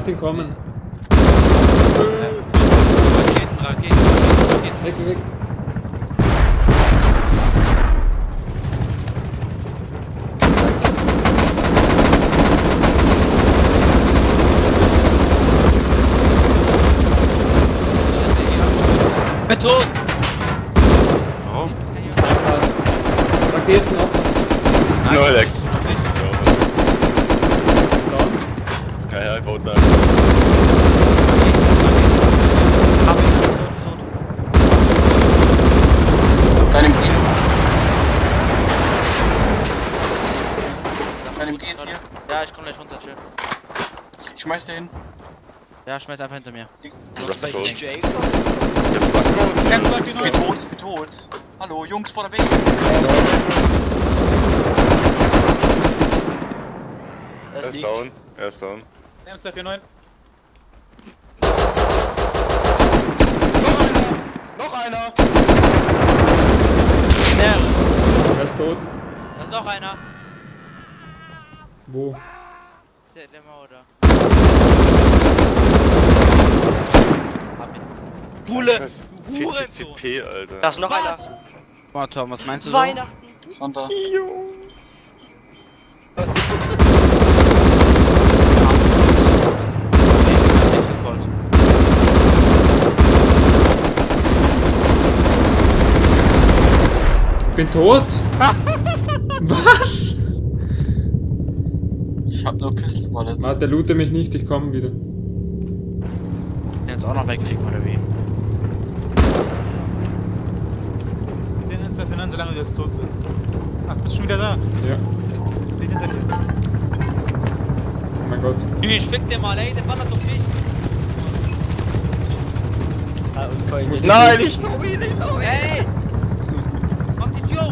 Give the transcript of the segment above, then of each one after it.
ihn kommen. Raketen. Weg. Bin tot! Warum? Raketen auf. No, Alex. Down. Ja, ich baut da. Deinem G. Deinem G ist hier. Ja, ich komm gleich runter, chill. Ich schmeiß den hin. Ja, schmeiß einfach hinter mir. Hast du bei DJ? Ich bin tot. Hallo, Jungs vor der Weg. Er ist down. M249. Noch einer! Er ist tot. Da ist noch einer. Wo? Der Mauer da. CCCP, Alter. Da ist noch einer. Boah, Tom, was meinst du Weihnachten. Santa. Ich bin tot? Was? Ich hab nur Pistol Bullets. Warte, loote mich nicht, ich komme wieder. Den jetzt auch noch wegficken, oder wie? Den M249, solange du jetzt tot bist. Ach, bist du schon wieder da? Ja. Den hinter dir. Oh mein Gott. Ich fick den mal, ey, der ballert doch nicht. Nein, nicht Tobi, Ey! Mach die Tür!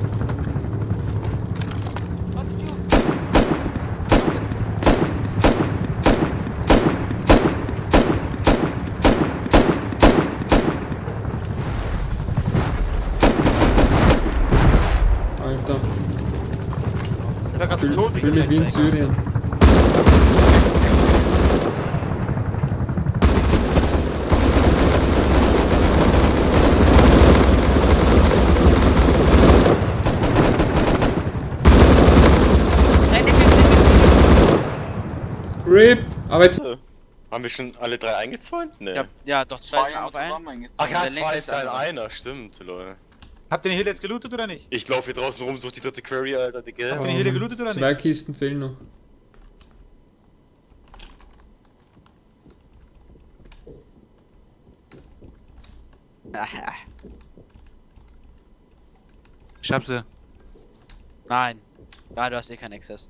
Mach die Tür! Alter. Da kannst du Ich tot fühle mich wie in Syrien. RIP! Aber jetzt. Haben wir schon alle drei eingezäunt? Nee. Ja, doch, Zwei auf haben einen. zusammen eingezogen. Ach ja, Der zwei linke ist ist halt der einer, stimmt, Leute. Habt ihr den Hill jetzt gelootet oder nicht? Ich laufe hier draußen rum, such die dritte Query, Alter, Digga. Habt ihr den Hill gelootet oder Zwei nicht? Kisten fehlen noch. Ich hab sie. Nein. Ja, du hast eh keinen Access.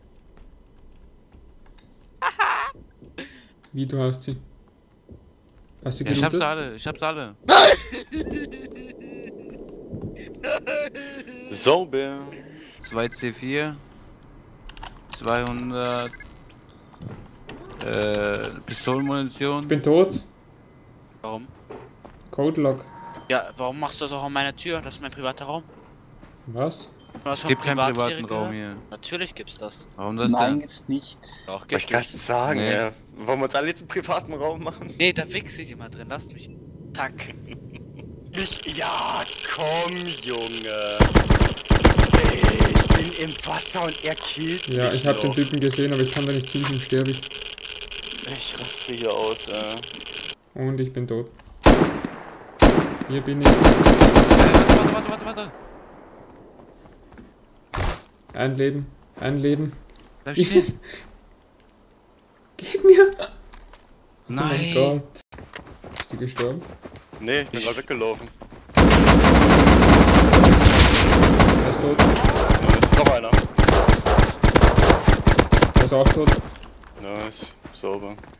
Wie, du hast sie? Hast du Ja, ich hab's gelootet? alle. Sauber. 2C4. 200 Pistolenmunition. Ich bin tot. Warum? Code Lock. Ja, warum machst du das auch an meiner Tür? Das ist mein privater Raum. Was? Du hast Es gibt keinen Privatsphäre privaten Raum gehört? hier. Natürlich gibt's das. Warum das Nein, denn? jetzt nicht. Doch, Wollte ich gibt's. gerade sagen, Nee. ja. Wollen wir uns alle jetzt im privaten Raum machen? Nee, da wichse ich immer drin. Lasst mich. Zack. Ja, komm, Junge. Ich bin im Wasser und er killt mich. Ja, ich hab den noch. Typen gesehen, aber ich kann da nicht hin, sonst sterbe ich. Ich raste hier aus, Und ich bin tot. Hier bin ich. Warte. Ein Leben. Ein Leben. Bleib stehen. Gib mir! Oh mein Nein. Gott. Bist du gestorben? Nee, ich bin gerade weggelaufen. Er ist tot. Da ist noch einer. Er ist auch tot. Nice, sauber.